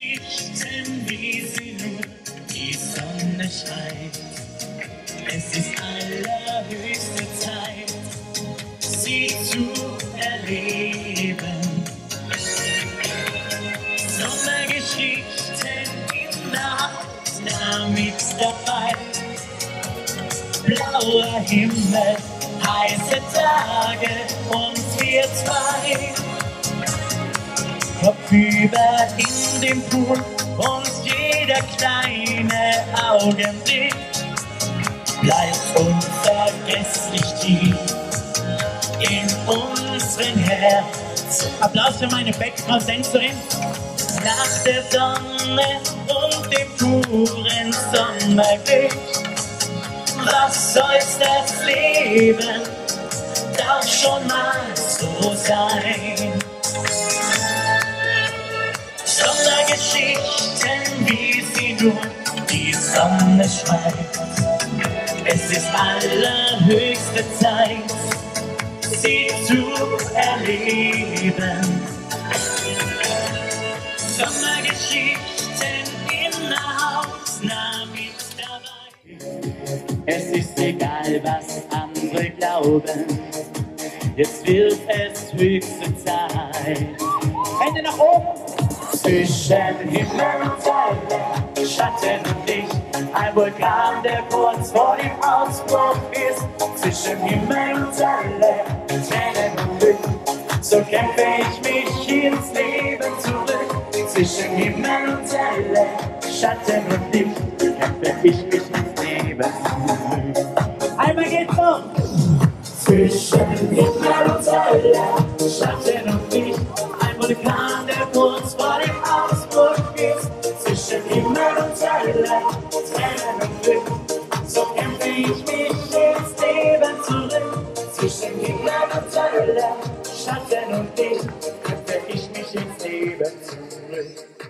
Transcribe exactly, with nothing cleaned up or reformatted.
Wie sie nur die Sonne scheint. Es ist allerhöchste Zeit, sie zu erleben. Sommergeschichten in der Haut mit dabei. Blauer Himmel, heiße Tage und wir zwei. Kopfüber in dem Pool und jeder kleine Augenblick bleibt unvergesslich tief in unseren Herzen. Applaus für meine Background-Tänzerin. Nach der Sonne und dem puren Sommerglück, was soll's das Leben, darf schon mal so sein. Sommergeschichten, wie sie nur die Sonne schreibt. Es ist allerhöchste Zeit, sie zu erleben. Sommergeschichten in der Hautnah mit dabei. Es ist egal, was andere glauben, jetzt wird es höchste Zeit. Hände nach oben! Zwischen Himmel und Hölle, Schatten und Licht, ein Vulkan, der kurz vor dem Ausbruch ist. Zwischen Himmel und Hölle, Tränen und Glück, so kämpfe ich mich ins Leben zurück. Zwischen Himmel und Hölle, Schatten und Licht, kämpfe ich mich ins Leben zurück. Einmal geht's noch! Zwischen Himmel und Hölle, Schatten und Licht, ein Vulkan, der kurz vor dem Ausbruch ist. Zwischen Himmel und Hölle, Tränen und Glück, so kämpfe ich mich ins Leben zurück. Zwischen Himmel und Hölle, Schatten und Licht, kämpfe ich mich ins Leben zurück.